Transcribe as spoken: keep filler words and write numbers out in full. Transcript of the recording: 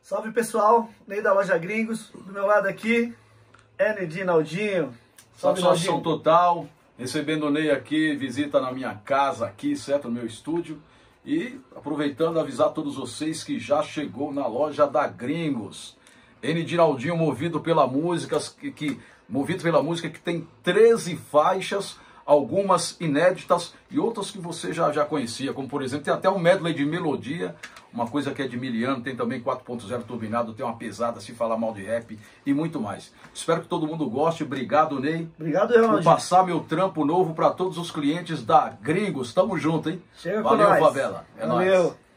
Salve pessoal, Ney da Loja Gringos, do meu lado aqui, N Naldinho. Salve, satisfação Naldinho. total, recebendo o Ney aqui, visita na minha casa aqui, certo, no meu estúdio. E aproveitando avisar todos vocês que já chegou na Loja da Gringos. N Naldinho movido pela música, que, que, movido pela música que tem treze faixas, algumas inéditas e outras que você já, já conhecia, como por exemplo, tem até um medley de melodia, uma coisa que é de Miliano, tem também quatro ponto zero turbinado, tem uma pesada, se falar mal de rap e muito mais. Espero que todo mundo goste, obrigado Ney. Obrigado, eu, por passar meu trampo novo para todos os clientes da Gringos, tamo junto, hein? Chega com Valeu, nós. favela, é Valeu. nóis.